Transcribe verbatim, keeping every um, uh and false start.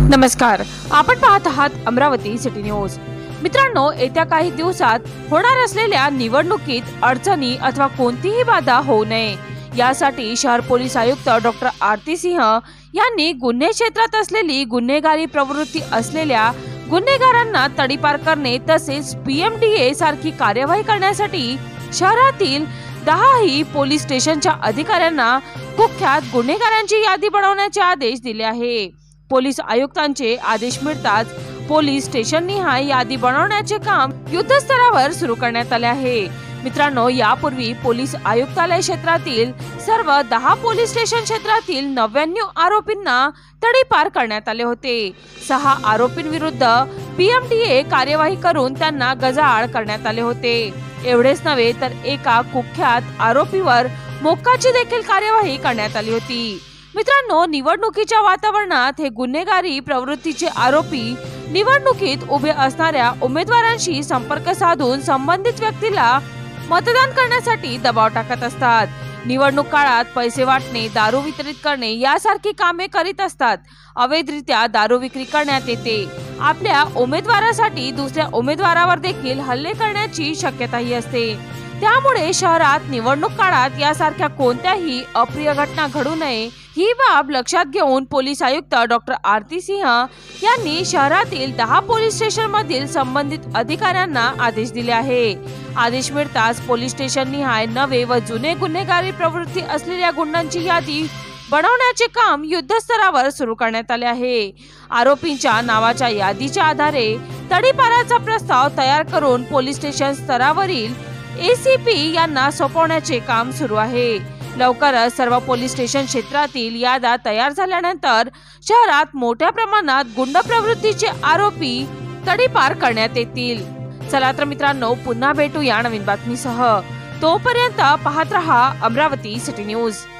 नमस्कार, आपण पाहत आहात अमरावती सिटी न्यूज। मित्रांनो, येत्या काही दिवसात होणार असलेल्या निवडणुकीत अडचणी अथवा कोणतीही बाधा होऊ नये यासाठी शहर पोलीस आयुक्त डॉक्टर आरती सिंह यांनी गुन्हे क्षेत्रात असलेली गुन्हेगारी प्रवृत्ती असलेल्या गुन्हेगारांना तडीपार करणे तसेच पीएमडीए सारखी कार्यवाही करण्यासाठी शहरातील दहाही पोलीस स्टेशनच्या अधिकाऱ्यांना कुख्यात गुन्हेगारांची यादी बनवण्याचे आदेश दिले आहे। पोलीस आयुक्तांचे आदेश मिळताच पोलीस स्टेशन निहाय यादी बनवण्याचे काम युद्धस्तरावर सुरू करण्यात आले आहे। मित्रांनो, यापूर्वी पोलीस आयुक्तालय क्षेत्रातील सर्व दहा पोलीस स्टेशन क्षेत्रातील नव्याण्णव आरोपींना तडीपार करण्यात आले होते। सहा आरोपींविरुद्ध पीएमडीए कार्यवाही करून त्यांना गजाआड करण्यात आले होते। एवढेच नव्हे तर एका कुख्यात आरोपीवर मोक्काची देखील कार्यवाही करण्यात आली होती। मित्रांनो, निवडणुकीच्या वातावरणात हे गुन्हेगारी प्रवृत्तीचे आरोपी निवडणुकीत उभे असणाऱ्या उमेदवारांशी संपर्क साधून संबंधित व्यक्तीला मतदान करण्यासाठी दबाव टाकत असतात। निवडणूक काळात पैसे वाटणे, दारू वितरित करणे यासारखी कामे करीत असतात। अवैधरित्या दारू विक्री करण्यात येते। आपल्या उमेदवारासाठी दुसऱ्या उमेदवारावर देखील हल्ले करण्याची शक्यताही असते। त्यामुळे शहरात निवडणूक काळात यासारख्या कोणत्याही अप्रिय घटना घडू नये ही बाब लक्षात घेऊन पोलीस आयुक्त डॉक्टर आरती सिंह यांनी शहरातील दहा पोलीस स्टेशन मधील संबंधित अधिकाऱ्यांना आदेश दिले आहे। आदेश मिळताच पोलीस स्टेशन निहाय नवे व जुने गुन्हेगारी प्रवृत्ती असलेल्या गुंडांची यादी बनवण्याचे काम युद्धस्तरावर सुरू करण्यात आले आहे। आरोपींच्या नावाच्या यादीच्या आधारे तडीपाराचा प्रस्ताव तयार करून पोलीस स्टेशन स्तरावरील एसीपी यांना सोपवण्याचे काम सुरू आहे। लवकरच सर्व पोलीस स्टेशन क्षेत्रातील याद्या तयार झाल्यानंतर शहरात मोठ्या प्रमाणात गुंड प्रवृत्तीचे आरोपी तडीपार करण्यात येतील। चला तर मित्रांनो, पुन्हा भेटू या नवीन बातमीसह। तोपर्यंत पाहत रहा अमरावती सिटी न्यूज।